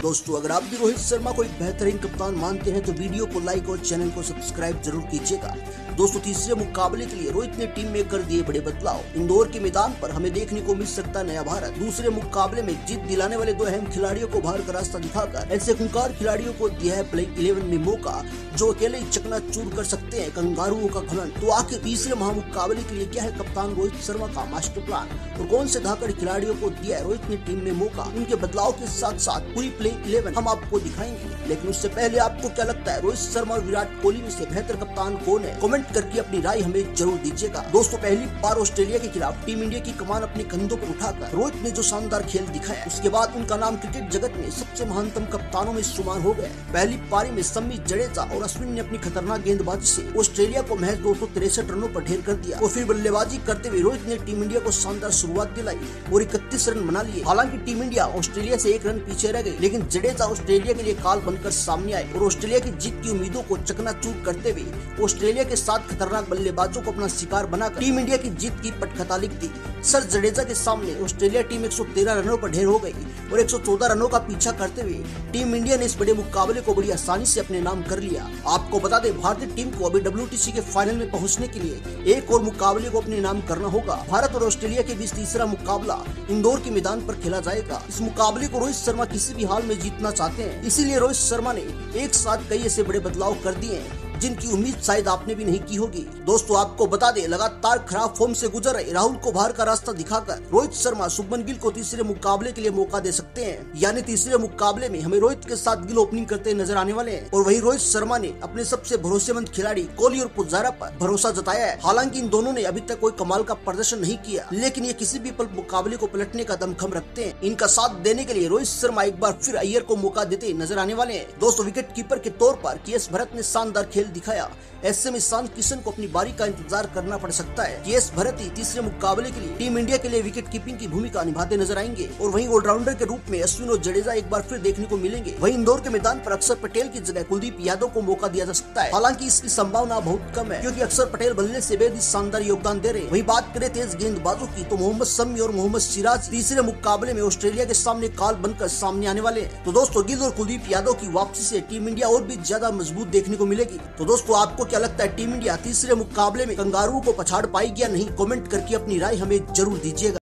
दोस्तों, अगर आप भी रोहित शर्मा को एक बेहतरीन कप्तान मानते हैं तो वीडियो को लाइक और चैनल को सब्सक्राइब जरूर कीजिएगा। दोस्तों, तीसरे मुकाबले के लिए रोहित ने टीम में कर दिए बड़े बदलाव। इंदौर के मैदान पर हमें देखने को मिल सकता नया भारत। दूसरे मुकाबले में जीत दिलाने वाले दो अहम खिलाड़ियों को बाहर का रास्ता दिखाकर ऐसे खूंखार खिलाड़ियों को दिया है प्लेइंग 11 में मौका जो अकेले ही चकनाचूर कर सकते हैं कंगारुओं का घमंड। तो आखिर तीसरे महामुकाबले के लिए क्या है कप्तान रोहित शर्मा का मास्टर प्लान और कौन से धाकड़ खिलाड़ियों को दिया है रोहित ने टीम में मौका? उनके बदलाव के साथ साथ पूरी प्लेइंग 11 हम आपको दिखाएंगे। लेकिन उससे पहले आपको क्या लगता है रोहित शर्मा और विराट कोहली में से बेहतर कप्तान कौन है? कमेंट करके अपनी राय हमें जरूर दीजिएगा। दोस्तों, पहली बार ऑस्ट्रेलिया के खिलाफ टीम इंडिया की कमान अपने कंधों पर उठाकर रोहित ने जो शानदार खेल दिखाया, उसके बाद उनका नाम क्रिकेट जगत में सबसे महानतम कप्तानों में शुमार हो गया। पहली पारी में शमी, जडेजा और अश्विन ने अपनी खतरनाक गेंदबाजी से ऑस्ट्रेलिया को महज 263 रनों पर ढेर कर दिया और फिर बल्लेबाजी करते हुए रोहित ने टीम इंडिया को शानदार शुरुआत दिलाई और 31 रन बना लिए। हालांकि टीम इंडिया ऑस्ट्रेलिया से 1 रन पीछे रह गई, लेकिन जडेजा ऑस्ट्रेलिया के लिए काल बनकर सामने आए और ऑस्ट्रेलिया की जीत की उम्मीदों को चकनाचूर करते हुए ऑस्ट्रेलिया के 7 खतरनाक बल्लेबाजों को अपना शिकार बनाकर टीम इंडिया की जीत की पटकथा लिख दी। सर जडेजा के सामने ऑस्ट्रेलिया टीम 113 रनों पर ढेर हो गई और 114 रनों का पीछा करते हुए टीम इंडिया ने इस बड़े मुकाबले को बड़ी आसानी से अपने नाम कर लिया। आपको बता दें, भारतीय टीम को अभी WTC के फाइनल में पहुंचने के लिए एक और मुकाबले को अपने नाम करना होगा। भारत और ऑस्ट्रेलिया के बीच तीसरा मुकाबला इंदौर के मैदान पर खेला जाएगा। इस मुकाबले को रोहित शर्मा किसी भी हाल में जीतना चाहते हैं, इसीलिए रोहित शर्मा ने एक साथ कई ऐसे बड़े बदलाव कर दिए हैं जिनकी उम्मीद शायद आपने भी नहीं की होगी। दोस्तों, आपको बता दें, लगातार खराब फॉर्म से गुजर रहे राहुल को बाहर का रास्ता दिखाकर रोहित शर्मा शुभमन गिल को तीसरे मुकाबले के लिए मौका दे सकते हैं। यानी तीसरे मुकाबले में हमें रोहित के साथ गिल ओपनिंग करते नजर आने वाले हैं और वही रोहित शर्मा ने अपने सबसे भरोसेमंद खिलाड़ी कोहली और पुजारा पर भरोसा जताया है। हालांकि इन दोनों ने अभी तक कोई कमाल का प्रदर्शन नहीं किया, लेकिन ये किसी भी पल मुकाबले को पलटने का दमखम रखते हैं। इनका साथ देने के लिए रोहित शर्मा एक बार फिर अय्यर को मौका देते नजर आने वाले हैं। दोस्तों, विकेट कीपर के तौर पर केएस भरत ने शानदार खेल दिखाया। ऐसे में ईशान किशन को अपनी बारी का इंतजार करना पड़ सकता है। केएस भरत ही तीसरे मुकाबले के लिए टीम इंडिया के लिए विकेट कीपिंग की भूमिका निभाते नजर आएंगे और वहीं ऑलराउंडर के रूप में अश्विन और जडेजा एक बार फिर देखने को मिलेंगे। वहीं इंदौर के मैदान पर अक्षर पटेल की जगह कुलदीप यादव को मौका दिया जा सकता है। हालांकि इसकी संभावना बहुत कम है क्योंकि अक्षर पटेल बल्ले से बेहद शानदार योगदान दे रहे हैं। वहीं बात करें तेज गेंदबाजों की तो मोहम्मद शमी और मोहम्मद सिराज तीसरे मुकाबले में ऑस्ट्रेलिया के सामने काल बनकर सामने आने वाले हैं। तो दोस्तों, गिल और कुलदीप यादव की वापसी से टीम इंडिया और भी ज्यादा मजबूत देखने को मिलेगी। तो दोस्तों, आपको क्या लगता है टीम इंडिया तीसरे मुकाबले में कंगारुओं को पछाड़ पाएगी या नहीं? कमेंट करके अपनी राय हमें जरूर दीजिएगा।